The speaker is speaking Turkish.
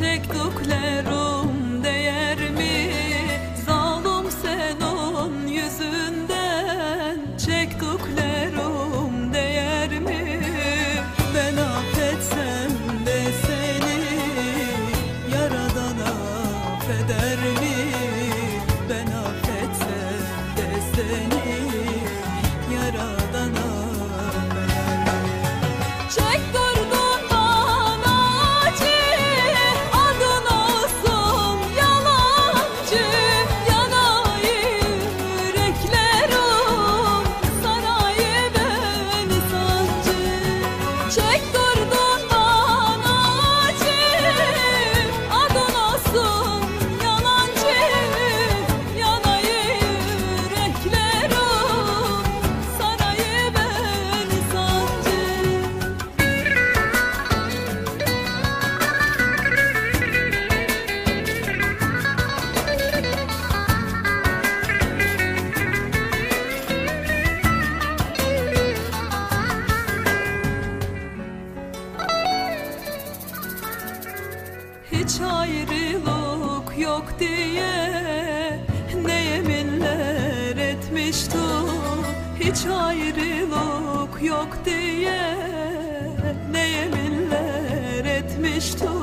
çektiklerim değer mi? Zalim senin yüzünden çektiklerim değer mi? Ben affetsem de seni Yaradan affeder mi? Ben affetsem de seni Yaradan affeder mi? Çektirdin bana acı, adın olsun yalancı. Yanayı yüreklerim, sarayı beni sancı. Çektirdin bana acı, adın olsun yalancı. Yanayı yüreklerim, sarayı beni sancı. Hiç ayrılık yok diye ne yeminler etmiştim. Hiç ayrılık yok diye ne yeminler etmiştim.